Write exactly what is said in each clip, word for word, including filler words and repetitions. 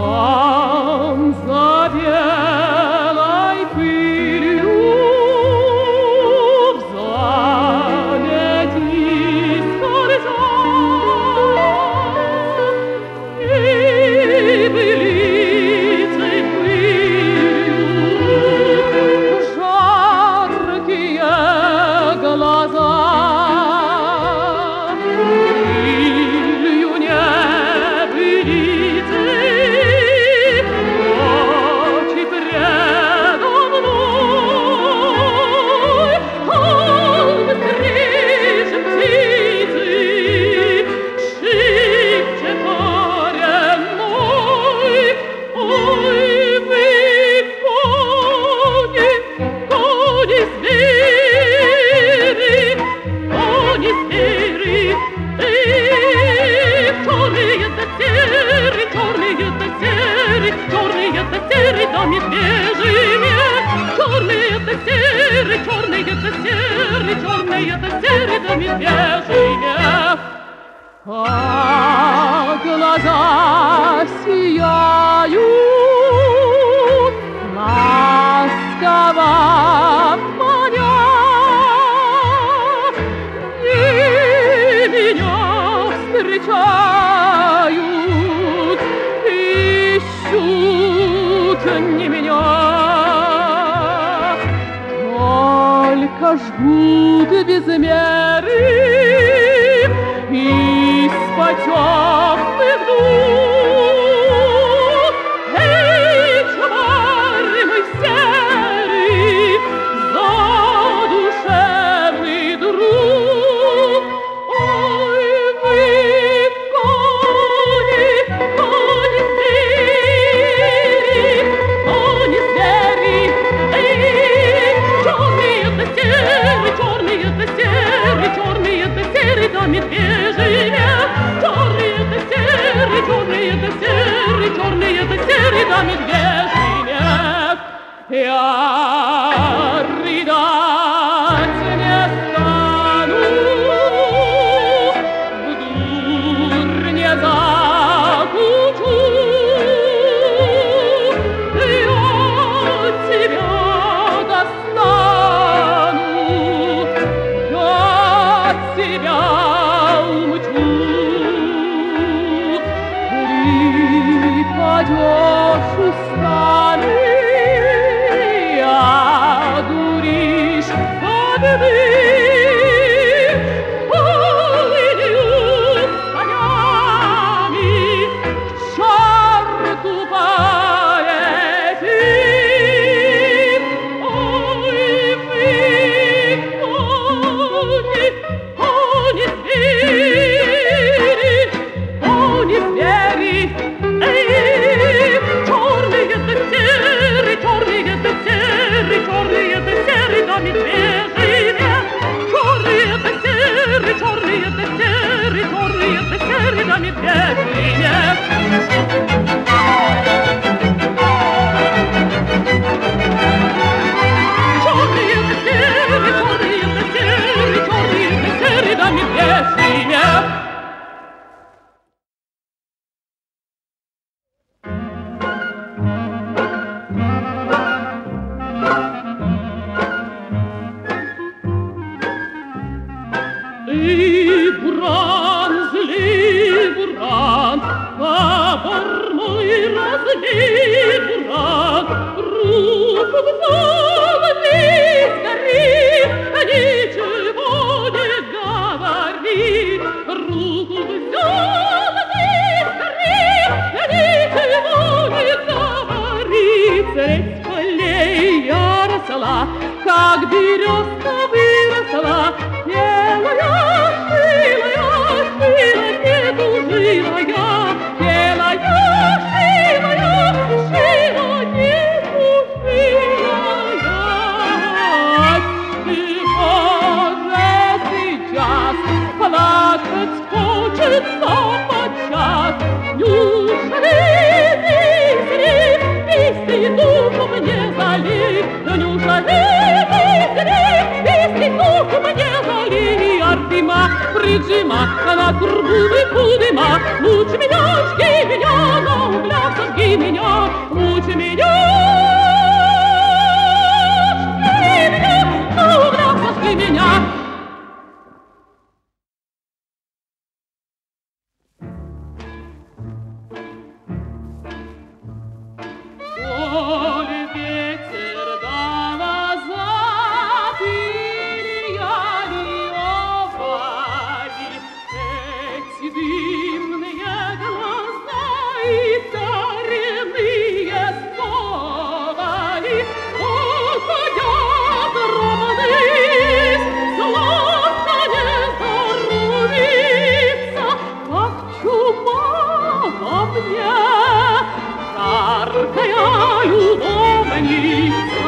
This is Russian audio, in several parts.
А глаза сияют ласково маня, и меня встречают, ищут не меня, только жгут без меры из-под темных дух. Эй, чварь мой серый, задушевный друг, ой, вы кони, кони звери, кони звери, эй, черные-то серы, черные-то серы, черные-то серы, да медвежьи. Черные-то серы, черные-то серы, черные-то серы, да медвежьи. Я рыдать не стану, в дурь не закручу. Я тебя достану, я тебя умчу. Припадешь устами, одуришь победы, полынью конями к черту полетим. Ой, вы, кони, кони звери, кони звери, эй, черные-то серы, черные-то серы, черные-то серы, да медвежьи. Черные-то серы, черные-то серы, черные-то серы, да медвежьи. Черные-то серы, черные-то серы, черные-то серы, да медвежьи. Эй, буран, злый буран, топор мой разлей буран, руку взял, весь горит, ничего не говорит. Руку взял, весь горит, ничего не говорит. Средь полей я росла, как березка выросла, белая, шилая, шила, не тужилая, белая, шилая, шила, не тужилая. Отчего же сейчас плакать хочется подчас? Неужели песни, песни душу мне залей? Неужели песни, песни душу мне залей? Артема, прижима, на турбу выпудима, лучше меня, жги меня, на углях сожги жди меня, учи меня, жди меня, ну, враг, сошли меня. Поле ветер дал назад, или я ли овали, эти дымные глаза и даренные совали, уходят ровны, сладко не здоровится, как чума во мне. Жаркая любовница.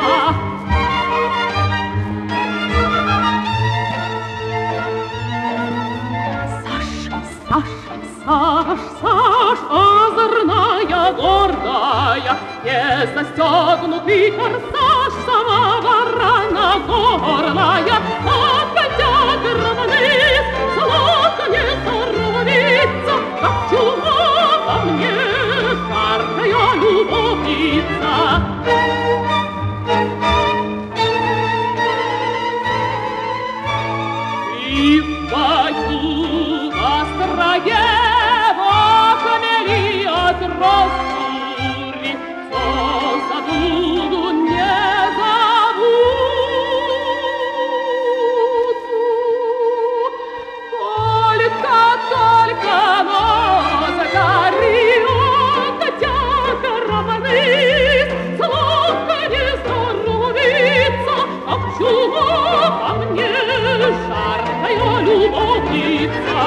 Саш, Саш, Саш, Саш, озорная, гордая, не застегнутый корсаж, самого рана горлая, от котят ровны, сладко не здоровится, как чума во мне. Жаркая любовница. И в бою острое охмели от роз кто забуду, не забуду. Только, только, но загори. А мне жаркая любовница.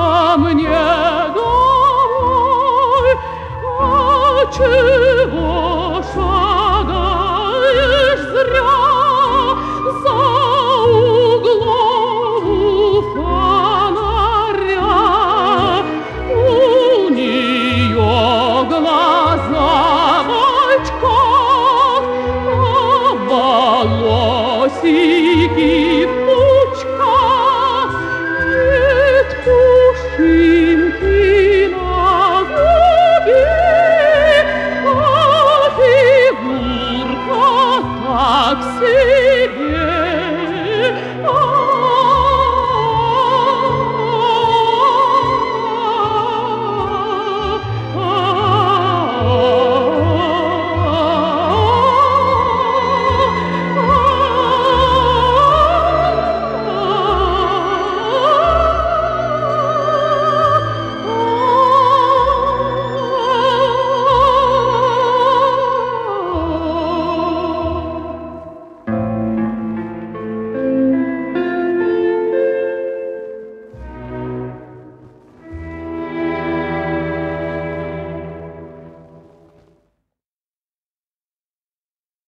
Чего